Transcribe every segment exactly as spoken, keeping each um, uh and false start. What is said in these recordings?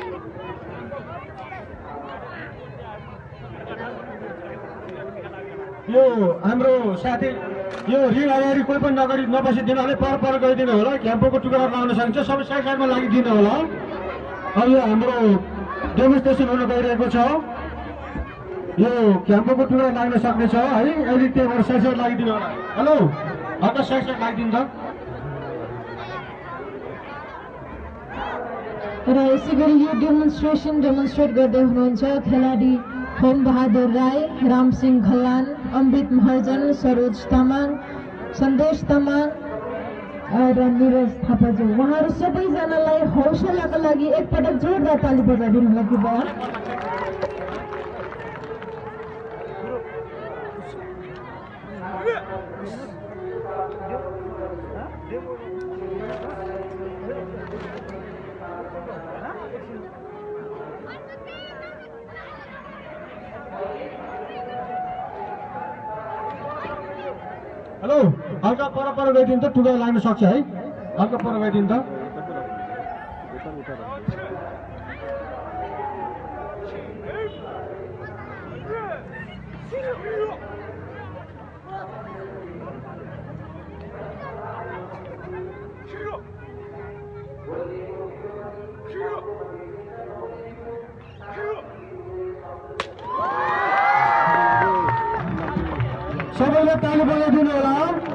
यो हाम्रो साथी यो रिङ अगाडि कोही पनि नगरी नबसिदिनु होला, पर पर गइदिनु होला। क्याम्पोको टुक्रा लाउन सकिन्छ, सबै साइड साइडमा लागिदिनु होला। अब यो हाम्रो डेमोन्स्ट्रेसन हुन गइरहेको छ। यो क्याम्पोको टुक्रा लाग्न सक्नेछ है, अहिले त्यहीबाट साइड साइड लागिदिनु होला। हेलो, हल्का साइड साइड लागिदिनु त। र यसै गरी यो डेमोन्स्ट्रेसन डेमोन्स्ट्रेट गर्दै हुनुहुन्छ खेलाडी होम बहादुर राई, रामसिंह घल्लान, अमृत महर्जन, सरोज तामाङ, सन्देश तामाङ र निरज थापाज्यू। उहाँहरू सबैजनालाई हौसलाका लागि एकपटक जोरदार ताली बजाइदिनु होला कृपया। हेलो, हल्का पर पर गइदिनु त, टुक्रा लाग्न सक्छ है, हल्का पर गइदिनु त। सबैले ताली बजाइदिनु होला।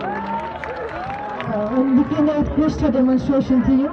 निकै नै उत्कृष्ट डेमोन्स्ट्रेसन थियो।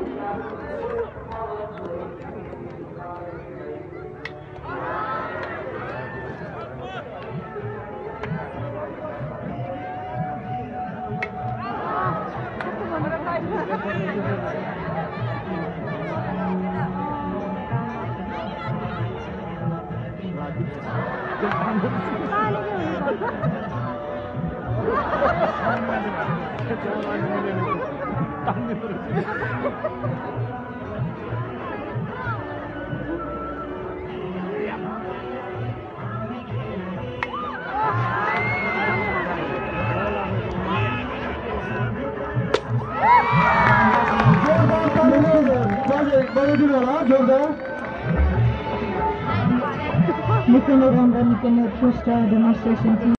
निकै नै राम्रो निकै नै उत्कृष्ट डेमोन्स्ट्रेसन थियो।